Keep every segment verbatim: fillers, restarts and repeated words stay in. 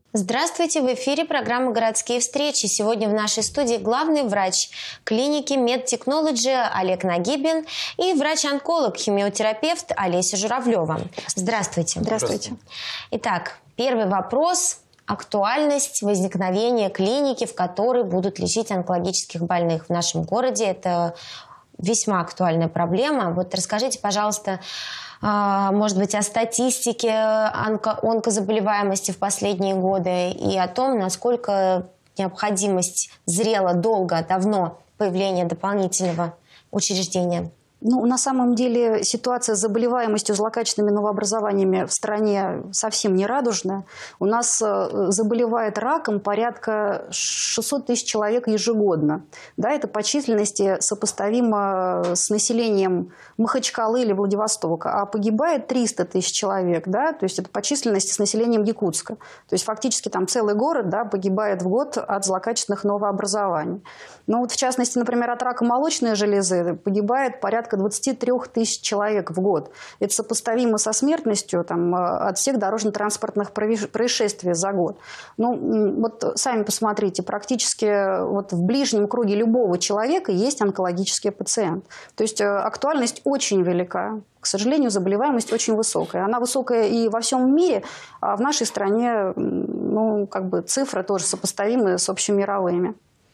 Здравствуйте, в эфире программа «Городские встречи». Сегодня в нашей студии главный врач клиники MedTechnology Олег Нагибин и врач-онколог, химиотерапевт Олеся Журавлева. Здравствуйте. Здравствуйте. Итак, первый вопрос. Актуальность возникновения клиники, в которой будут лечить онкологических больных в нашем городе. Это весьма актуальная проблема. Вот расскажите, пожалуйста, может быть, о статистике онко онкозаболеваемости в последние годы и о том, насколько необходимость зрела долго, давно появления дополнительного учреждения. Ну, на самом деле ситуация с заболеваемостью злокачественными новообразованиями в стране совсем не радужная. У нас заболевает раком порядка шестисот тысяч человек ежегодно. Да, это по численности сопоставимо с населением Махачкалы или Владивостока. А погибает триста тысяч человек. Да, то есть это по численности с населением Якутска. То есть фактически там целый город, да, погибает в год от злокачественных новообразований. Но вот в частности, например, от рака молочной железы погибает порядка двадцати трёх тысяч человек в год. Это сопоставимо со смертностью там, от всех дорожно-транспортных происшествий за год. Ну, вот сами посмотрите, практически вот в ближнем круге любого человека есть онкологический пациент. То есть актуальность очень велика. К сожалению, заболеваемость очень высокая. Она высокая и во всем мире, а в нашей стране ну, как бы цифры тоже сопоставимы с общемировыми.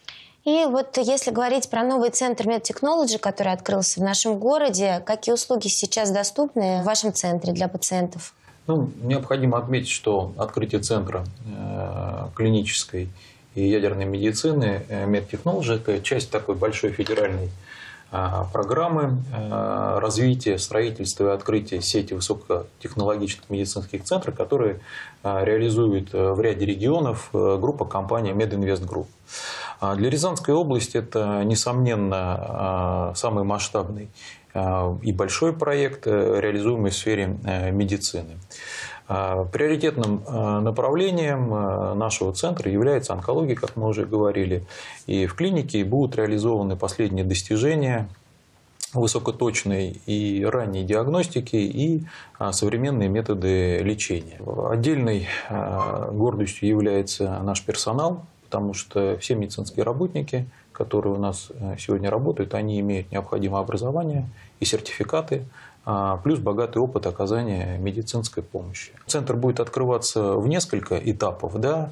И вот если говорить про новый центр MedTechnology, который открылся в нашем городе, какие услуги сейчас доступны в вашем центре для пациентов? Ну, необходимо отметить, что открытие центра э, клинической и ядерной медицины э, MedTechnology – это часть такой большой федеральной э, программы э, развития, строительства и открытия сети высокотехнологичных медицинских центров, которые э, реализует в ряде регионов э, группа компаний MedInvest Group. Для Рязанской области это, несомненно, самый масштабный и большой проект, реализуемый в сфере медицины. Приоритетным направлением нашего центра является онкология, как мы уже говорили. И в клинике будут реализованы последние достижения высокоточной и ранней диагностики и современные методы лечения. Отдельной гордостью является наш персонал, потому что все медицинские работники, которые у нас сегодня работают, они имеют необходимое образование и сертификаты, плюс богатый опыт оказания медицинской помощи. Центр будет открываться в несколько этапов, да,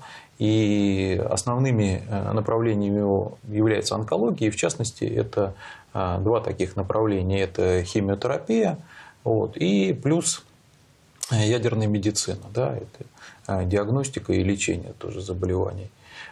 и основными направлениями его является онкология, и в частности это два таких направления. Это химиотерапия, вот, и плюс ядерная медицина, да, это диагностика и лечение тоже заболеваний.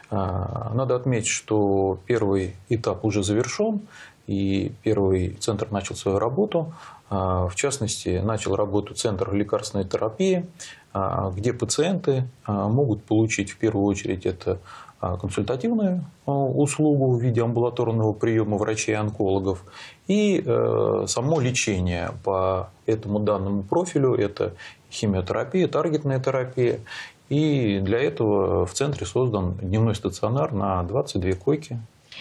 Надо отметить, что первый этап уже завершен, и первый центр начал свою работу. В частности, начал работу центр лекарственной терапии, где пациенты могут получить в первую очередь это консультативную услугу в виде амбулаторного приема врачей-онкологов и само лечение по этому данному профилю. Это химиотерапия, таргетная терапия. И для этого в центре создан дневной стационар на двадцать две койки.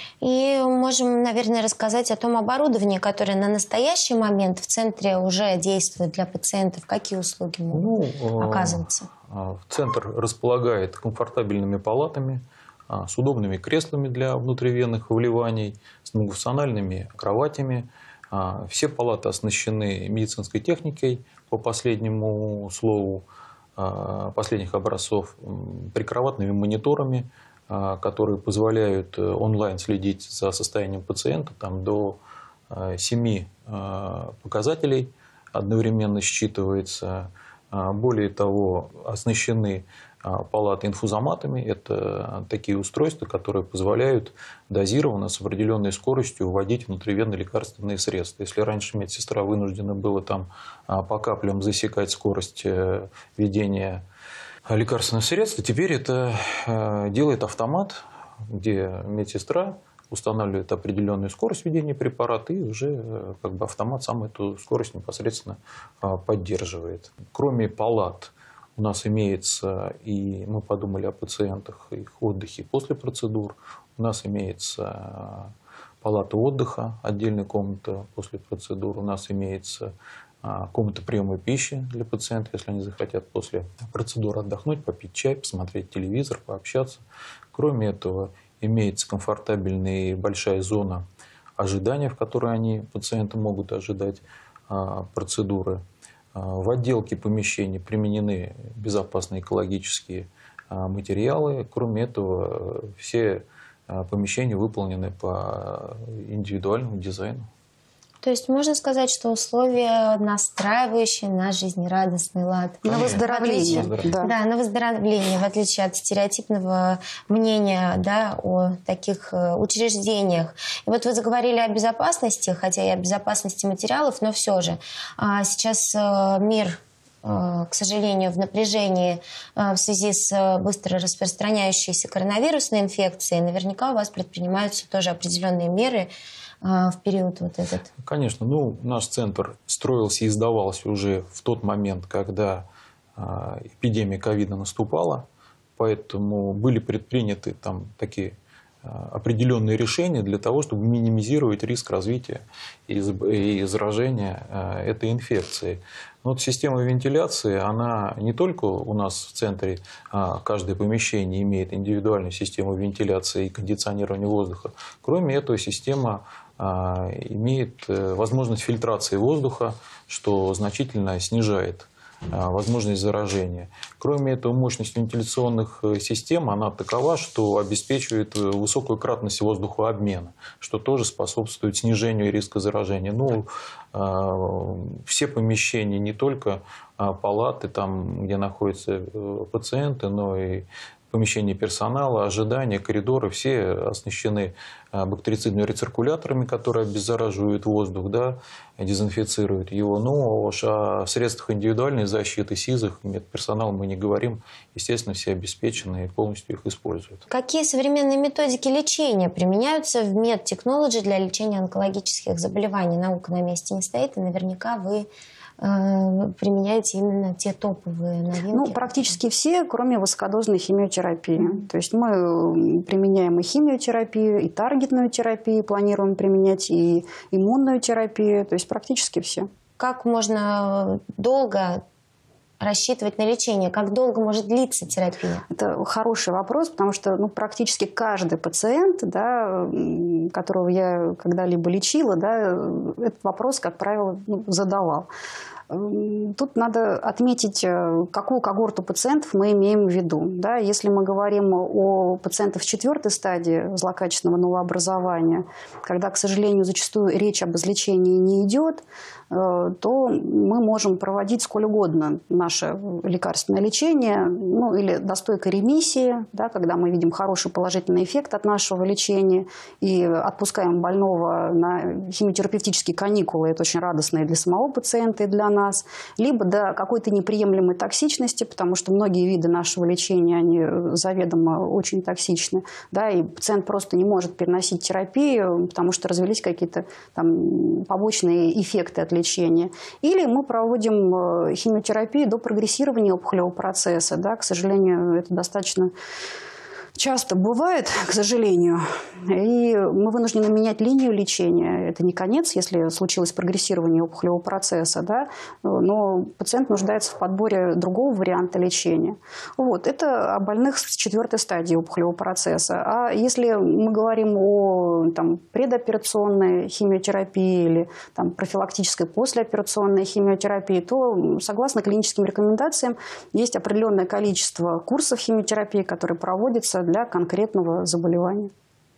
И можем, наверное, рассказать о том оборудовании, которое на настоящий момент в центре уже действует для пациентов. Какие услуги могут ну, оказываться? Центр располагает комфортабельными палатами, с удобными креслами для внутривенных вливаний, с многофункциональными кроватями. Все палаты оснащены медицинской техникой по последнему слову последних образцов, прикроватными мониторами, которые позволяют онлайн следить за состоянием пациента там, до семи показателей одновременно считывается. Более того, оснащены палаты инфузоматами. Это такие устройства, которые позволяют дозированно, с определенной скоростью вводить внутривенные лекарственные средства. Если раньше медсестра вынуждена была там по каплям засекать скорость введения лекарственных средств, теперь это делает автомат, где медсестра устанавливает определенную скорость введения препарата, и уже как бы автомат сам эту скорость непосредственно поддерживает. Кроме палат, у нас имеется, и мы подумали о пациентах, их отдыхе после процедур, у нас имеется палата отдыха, отдельная комната после процедур, у нас имеется комната приема пищи для пациентов, если они захотят после процедуры отдохнуть, попить чай, посмотреть телевизор, пообщаться. Кроме этого, имеется комфортабельная и большая зона ожидания, в которой они, пациенты, могут ожидать процедуры. В отделке помещений применены безопасные экологические материалы. Кроме этого, все помещения выполнены по индивидуальному дизайну. То есть можно сказать, что условия, настраивающие на жизнерадостный лад. На выздоровление. Да. да, на выздоровление, в отличие от стереотипного мнения, да, о таких учреждениях. И вот вы заговорили о безопасности, хотя и о безопасности материалов, но все же. Сейчас мир, к сожалению, в напряжении в связи с быстро распространяющейся коронавирусной инфекцией. Наверняка у вас предпринимаются тоже определенные меры в период вот этот? Конечно. Ну, наш центр строился и издавался уже в тот момент, когда эпидемия ковида наступала, поэтому были предприняты там такие определенные решения для того, чтобы минимизировать риск развития и заражения этой инфекцией. Но вот система вентиляции, она не только у нас в центре, каждое помещение имеет индивидуальную систему вентиляции и кондиционирования воздуха. Кроме этого, система имеет возможность фильтрации воздуха, что значительно снижает возможность заражения. Кроме этого, мощность вентиляционных систем, она такова, что обеспечивает высокую кратность воздухообмена, что тоже способствует снижению риска заражения. Ну, все помещения, не только палаты, там, где находятся пациенты, но и помещения персонала, ожидания, коридоры, все оснащены бактерицидными рециркуляторами, которые обеззараживают воздух, да, дезинфицируют его. Ну, уж о средствах индивидуальной защиты, СИЗах, медперсонал мы не говорим. Естественно, все обеспечены и полностью их используют. Какие современные методики лечения применяются в медтехнологии для лечения онкологических заболеваний? Наука на месте не стоит, и наверняка вы применяете именно те топовые новинки? Ну, практически все, кроме высокодозной химиотерапии. Mm-hmm. То есть мы применяем и химиотерапию, и таргетную терапию, планируем применять и иммунную терапию. То есть практически все. Как можно долго рассчитывать на лечение? Как долго может длиться терапия? Это хороший вопрос, потому что ну, практически каждый пациент, да, которого я когда-либо лечила, да, этот вопрос, как правило, ну, задавал. Тут надо отметить, какую когорту пациентов мы имеем в виду. Да, если мы говорим о пациентах в четвертой стадии злокачественного новообразования, когда, к сожалению, зачастую речь об излечении не идет, то мы можем проводить сколь угодно наше лекарственное лечение, ну, или до стойкой ремиссии, да, когда мы видим хороший положительный эффект от нашего лечения и отпускаем больного на химиотерапевтические каникулы. Это очень радостно и для самого пациента, и для нас. Либо до какой-то неприемлемой токсичности, потому что многие виды нашего лечения, они заведомо очень токсичны. Да, и пациент просто не может переносить терапию, потому что развились какие-то там побочные эффекты от лечения. Лечения. Или мы проводим химиотерапию до прогрессирования опухолевого процесса. Да, к сожалению, это достаточно часто бывает, к сожалению, и мы вынуждены менять линию лечения. Это не конец, если случилось прогрессирование опухолевого процесса, да, но пациент нуждается в подборе другого варианта лечения. Вот, это о больных с четвертой стадии опухолевого процесса. А если мы говорим о там, предоперационной химиотерапии или там, профилактической послеоперационной химиотерапии, то, согласно клиническим рекомендациям, есть определенное количество курсов химиотерапии, которые проводятся для конкретного заболевания.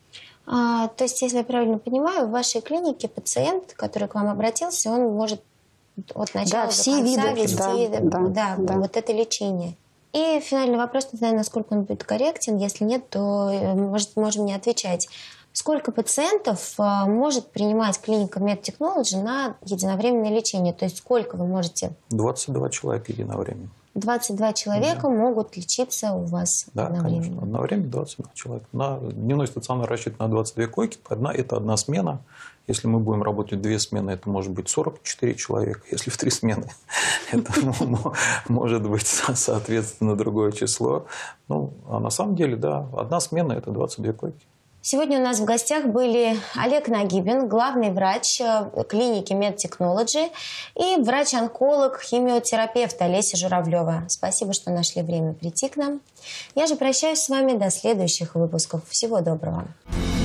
А, то есть, если я правильно понимаю, в вашей клинике пациент, который к вам обратился, он может от начала да, до все конца виды, вести да, да, да, да, да. вот это лечение. И финальный вопрос, не знаю, насколько он будет корректен. Если нет, то, может, можем не отвечать. Сколько пациентов может принимать клиника медтехнологи на единовременное лечение? То есть сколько вы можете? двадцать два человека единовременно. двадцать два человека да. могут лечиться у вас да, одновременно? Да, конечно. Одновременно двадцать два человека. На дневной стационар рассчитан на двадцать две койки. Одна, это одна смена. Если мы будем работать две смены, это может быть сорок четыре человека. Если в три смены, это может быть, соответственно, другое число. Ну, а на самом деле, да, одна смена – это двадцать две койки. Сегодня у нас в гостях были Олег Нагибин, главный врач клиники MedTechnology, и врач-онколог, химиотерапевт Олеся Журавлева. Спасибо, что нашли время прийти к нам. Я же прощаюсь с вами до следующих выпусков. Всего доброго.